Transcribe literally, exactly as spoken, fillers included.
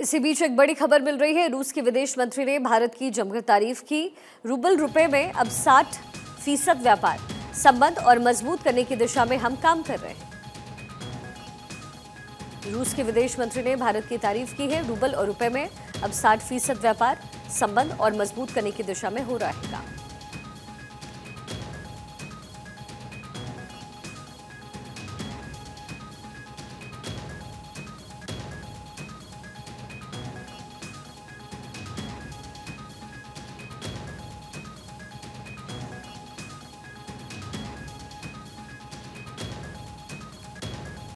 इसी बीच एक बड़ी खबर मिल रही है। रूस के विदेश मंत्री ने भारत की जमकर तारीफ की। रूबल रुपए में अब साठ फीसद व्यापार संबंध और मजबूत करने की दिशा में हम काम कर रहे हैं। रूस के विदेश मंत्री ने भारत की तारीफ की है। रूबल और रुपए में अब साठ फीसद व्यापार संबंध और मजबूत करने की दिशा में हो रहा है काम।